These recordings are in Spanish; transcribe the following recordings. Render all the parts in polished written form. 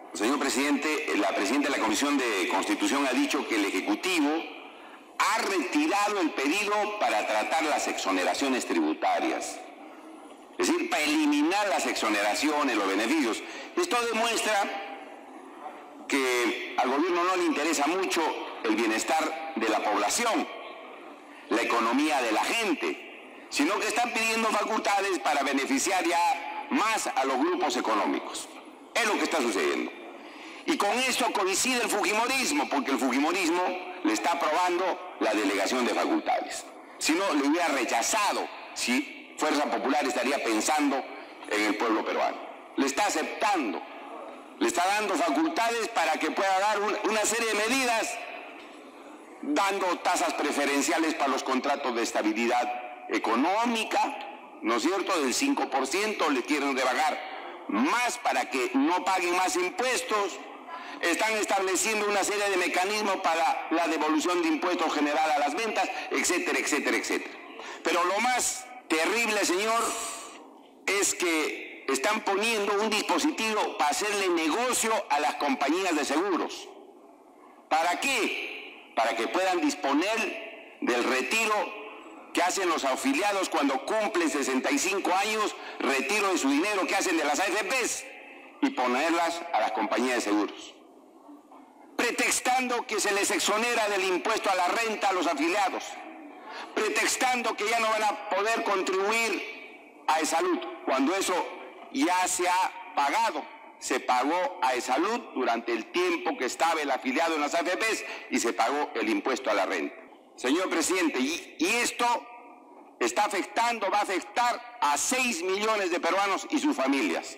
Señor presidente, la presidenta de la Comisión de Constitución ha dicho que el Ejecutivo ha retirado el pedido para tratar las exoneraciones tributarias. Es decir, para eliminar las exoneraciones, los beneficios. Esto demuestra que al gobierno no le interesa mucho el bienestar de la población, la economía de la gente, sino que están pidiendo facultades para beneficiar ya más a los grupos económicos. Es lo que está sucediendo. Y con esto coincide el fujimorismo, porque el fujimorismo le está aprobando la delegación de facultades. Si no, le hubiera rechazado, si Fuerza Popular estaría pensando en el pueblo peruano. Le está aceptando, le está dando facultades para que pueda dar una serie de medidas, dando tasas preferenciales para los contratos de estabilidad económica, ¿no es cierto?, del 5%, le quieren rebajar más para que no paguen más impuestos. Están estableciendo una serie de mecanismos para la devolución de impuestos general a las ventas, etcétera, etcétera, etcétera. Pero lo más terrible, señor, es que están poniendo un dispositivo para hacerle negocio a las compañías de seguros. ¿Para qué? Para que puedan disponer del retiro que hacen los afiliados cuando cumplen 65 años, retiro de su dinero que hacen de las AFPs y ponerlas a las compañías de seguros, pretextando que se les exonera del impuesto a la renta a los afiliados, pretextando que ya no van a poder contribuir a E-Salud, cuando eso ya se ha pagado. Se pagó a E-Salud durante el tiempo que estaba el afiliado en las AFPs y se pagó el impuesto a la renta. Señor presidente, y esto está afectando, va a afectar a 6 millones de peruanos y sus familias.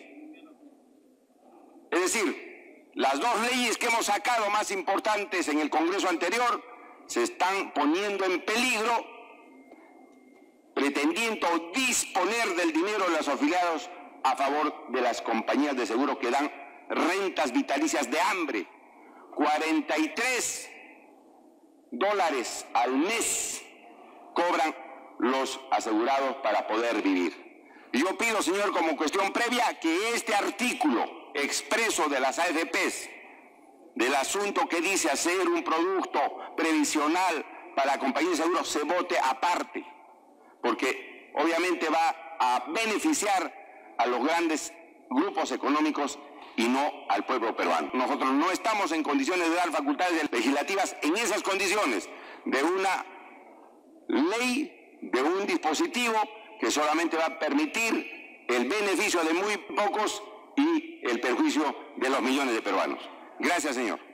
Es decir, las dos leyes que hemos sacado más importantes en el Congreso anterior se están poniendo en peligro, pretendiendo disponer del dinero de los afiliados a favor de las compañías de seguro que dan rentas vitalicias de hambre. $43 al mes cobran los asegurados para poder vivir. Y yo pido, señor, como cuestión previa, que este artículo expreso de las AFPs, del asunto que dice hacer un producto previsional para la compañía de seguros, se vote aparte, porque obviamente va a beneficiar a los grandes grupos económicos y no al pueblo peruano. Nosotros no estamos en condiciones de dar facultades legislativas en esas condiciones, de una ley, de un dispositivo que solamente va a permitir el beneficio de muy pocos y el perjuicio de los millones de peruanos. Gracias, señor.